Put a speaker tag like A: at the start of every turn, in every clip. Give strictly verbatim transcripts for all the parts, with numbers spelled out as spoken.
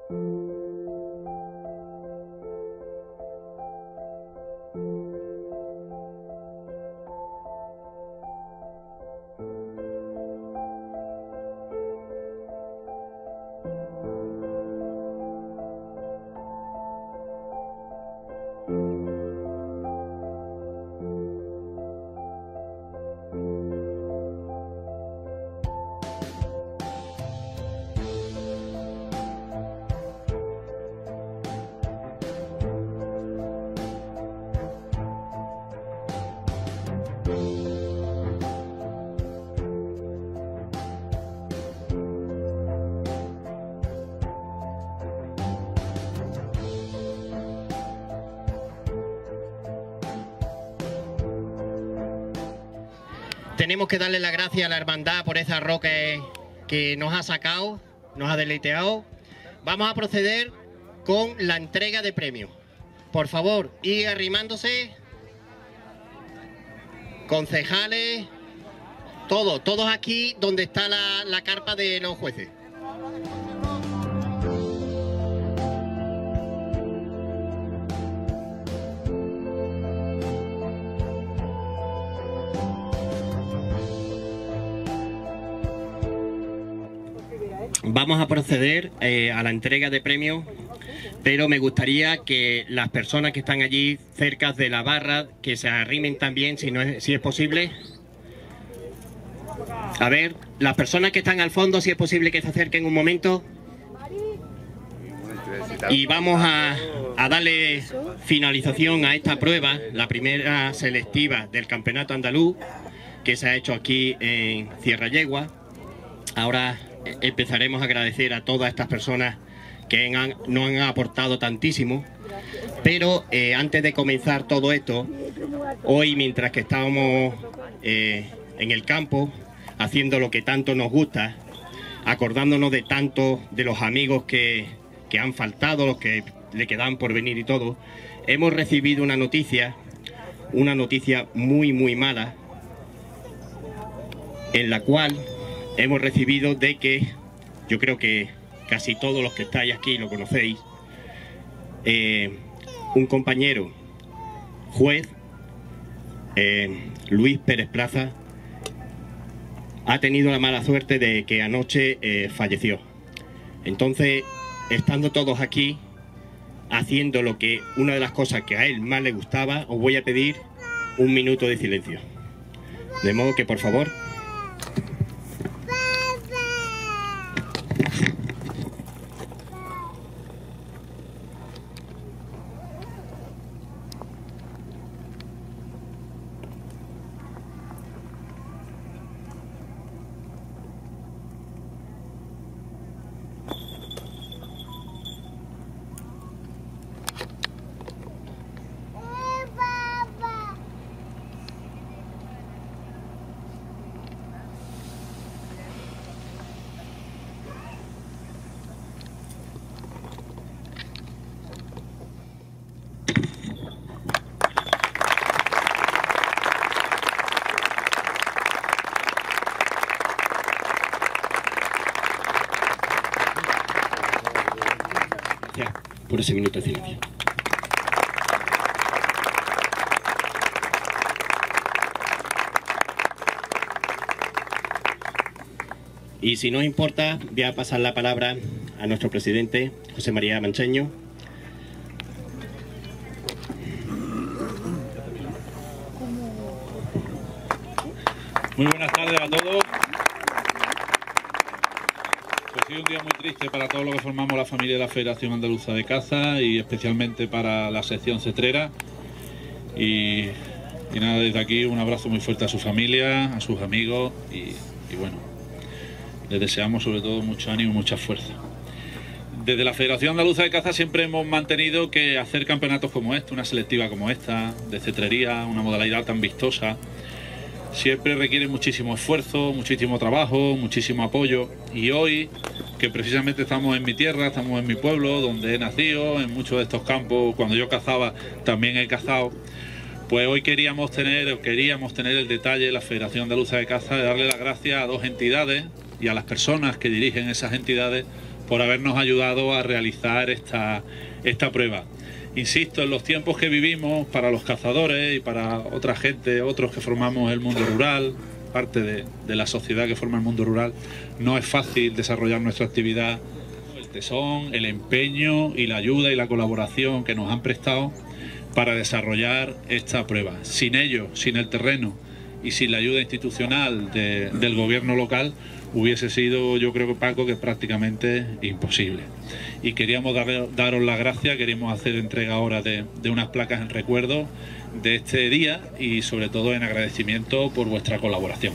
A: Tenemos que darle las gracias a la hermandad por esa roque que nos ha sacado, nos ha deleiteado. Vamos a proceder con la entrega de premios. Por favor, ir arrimándose. Concejales, todos, todos aquí donde está la, la carpa de los jueces. Vamos a proceder eh, a la entrega de premios, pero me gustaría que las personas que están allí cerca de la barra, que se arrimen también, si, no es, si es posible. A ver, las personas que están al fondo, si es posible que se acerquen un momento. Y vamos a, a darle finalización a esta prueba, la primera selectiva del Campeonato Andaluz, que se ha hecho aquí en Sierra Yegua. Ahora empezaremos a agradecer a todas estas personas que han, nos han aportado tantísimo, pero eh, antes de comenzar todo esto, hoy mientras que estábamos eh, en el campo haciendo lo que tanto nos gusta, acordándonos de tanto de los amigos que, que han faltado, los que le quedan por venir y todo, hemos recibido una noticia, una noticia muy muy mala, en la cual hemos recibido de que, yo creo que casi todos los que estáis aquí lo conocéis, eh, un compañero juez, eh, Luis Pérez Plaza, ha tenido la mala suerte de que anoche eh, falleció. Entonces, estando todos aquí, haciendo lo que una de las cosas que a él más le gustaba, os voy a pedir un minuto de silencio. De modo que, por favor... por ese minuto de silencio. Y si no importa, voy a pasar la palabra a nuestro presidente, José María Mancheño.
B: Muy buenas tardes a todos. Pues sí, un día muy triste para todos los que formamos la familia de la Federación Andaluza de Caza y especialmente para la sección cetrera. Y, y nada, desde aquí un abrazo muy fuerte a su familia, a sus amigos y, y bueno, les deseamos sobre todo mucho ánimo y mucha fuerza. Desde la Federación Andaluza de Caza siempre hemos mantenido que hacer campeonatos como este, una selectiva como esta, de cetrería, una modalidad tan vistosa, siempre requiere muchísimo esfuerzo, muchísimo trabajo, muchísimo apoyo. Y hoy, que precisamente estamos en mi tierra, estamos en mi pueblo, donde he nacido, en muchos de estos campos, cuando yo cazaba también he cazado, pues hoy queríamos tener, queríamos tener el detalle, la Federación Andaluza de Caza, de darle las gracias a dos entidades y a las personas que dirigen esas entidades por habernos ayudado a realizar esta, esta prueba. Insisto, en los tiempos que vivimos, para los cazadores y para otra gente, otros que formamos el mundo rural, parte de, de la sociedad que forma el mundo rural, no es fácil desarrollar nuestra actividad. El tesón, el empeño y la ayuda y la colaboración que nos han prestado para desarrollar esta prueba. Sin ellos, sin el terreno y sin la ayuda institucional de, del gobierno local, hubiese sido, yo creo que Paco, que prácticamente imposible. Y queríamos dar, daros las gracias, queríamos hacer entrega ahora de, de unas placas en recuerdo de este día y sobre todo en agradecimiento por vuestra colaboración.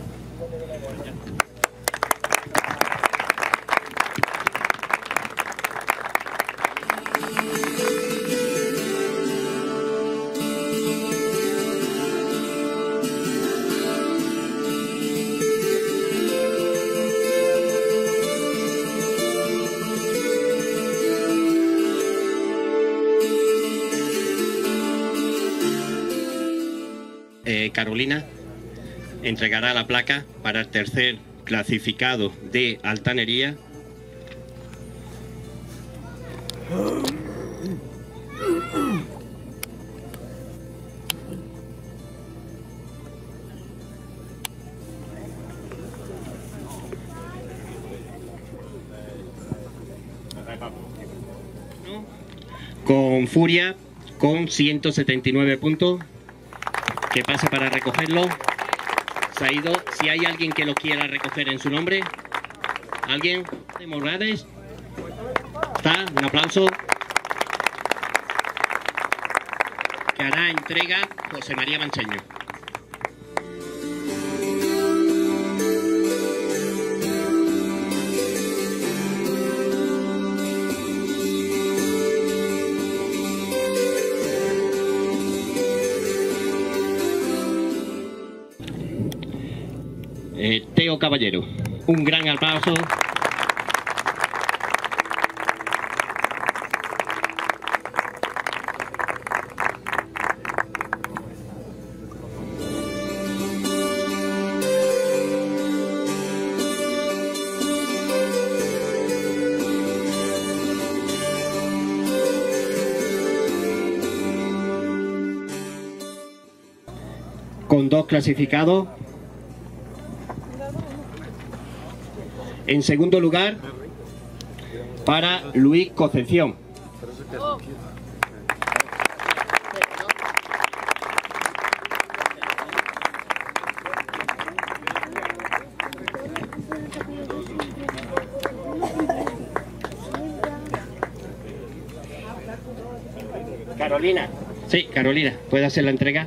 A: Eh, Carolina entregará la placa para el tercer clasificado de altanería. Con Furia, con ciento setenta y nueve puntos. Que pase para recogerlo. Se ha ido. Si hay alguien que lo quiera recoger en su nombre. ¿Alguien? ¿De Morales? ¿Está? Un aplauso. Que hará entrega José María Mancheño. Eh, Teo Caballero, un gran aplauso. Con dos clasificados. En segundo lugar, para Luis Concepción. Carolina. Sí, Carolina, ¿puede hacer la entrega?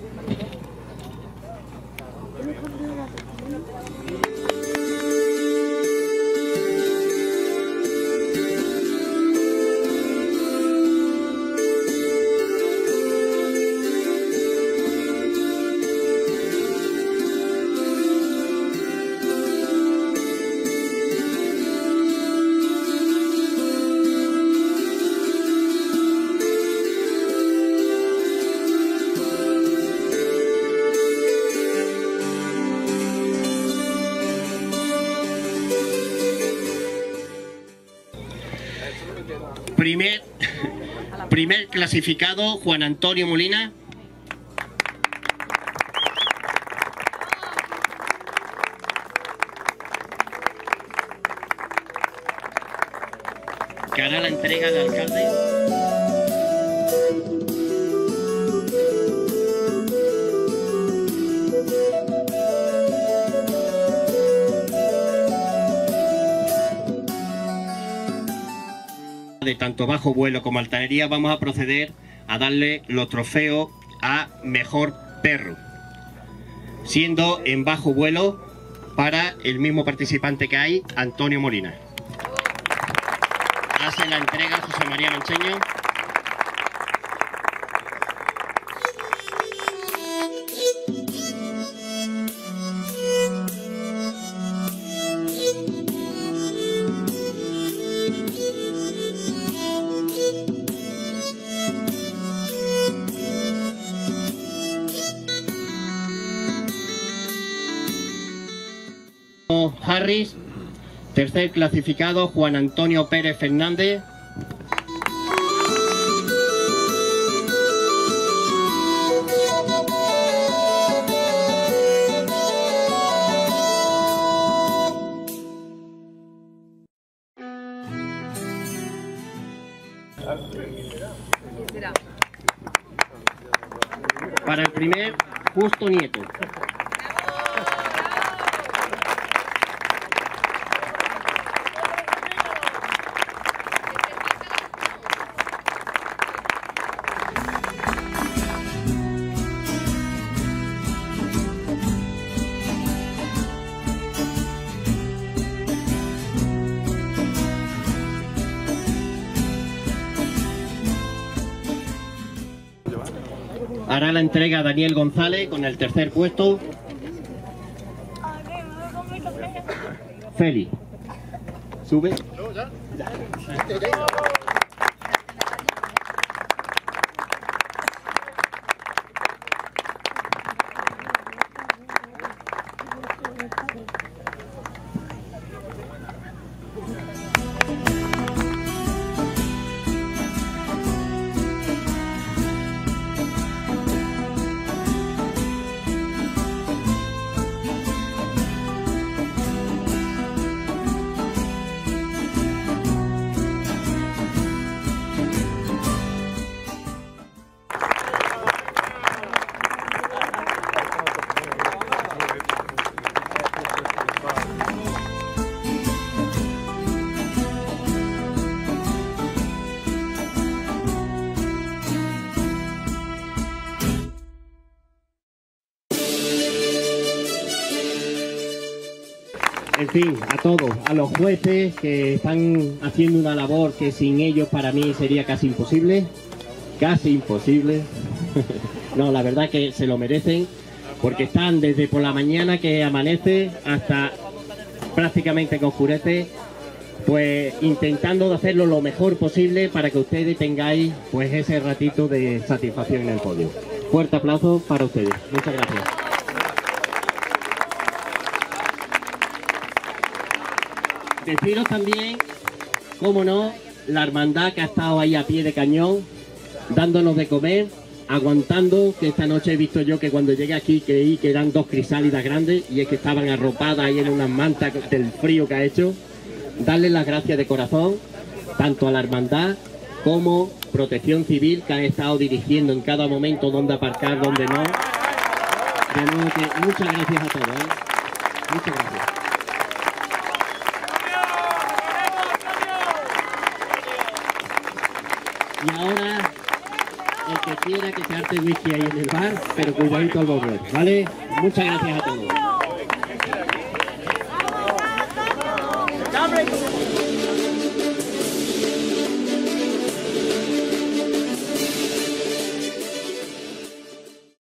A: Primer, primer clasificado, Juan Antonio Molina. Que hará la entrega al alcalde. De tanto bajo vuelo como altanería, vamos a proceder a darle los trofeos a mejor perro, siendo en bajo vuelo para el mismo participante que hay, Antonio Molina. Hace la entrega José María Mancheño. Harris Tercer clasificado, Juan Antonio Pérez Fernández. Para el primer, Justo Nieto. Hará la entrega Daniel González con el tercer puesto. Feli. Sube. En fin, a todos, a los jueces que están haciendo una labor que sin ellos para mí sería casi imposible, casi imposible. No, la verdad que se lo merecen, porque están desde por la mañana que amanece hasta prácticamente que oscurece, pues intentando de hacerlo lo mejor posible para que ustedes tengáis pues ese ratito de satisfacción en el podio. Fuerte aplauso para ustedes. Muchas gracias. Deciros también, cómo no, la hermandad que ha estado ahí a pie de cañón, dándonos de comer, aguantando, que esta noche he visto yo que cuando llegué aquí creí que eran dos crisálidas grandes y es que estaban arropadas ahí en unas mantas del frío que ha hecho. Darles las gracias de corazón, tanto a la hermandad como Protección Civil, que han estado dirigiendo en cada momento dónde aparcar, dónde no. De nuevo que muchas gracias a todos, ¿eh? Muchas gracias. Y ahora, el que quiera que se arte whisky ahí en el bar, pero cuidadito al volver, ¿vale? Muchas gracias a todos.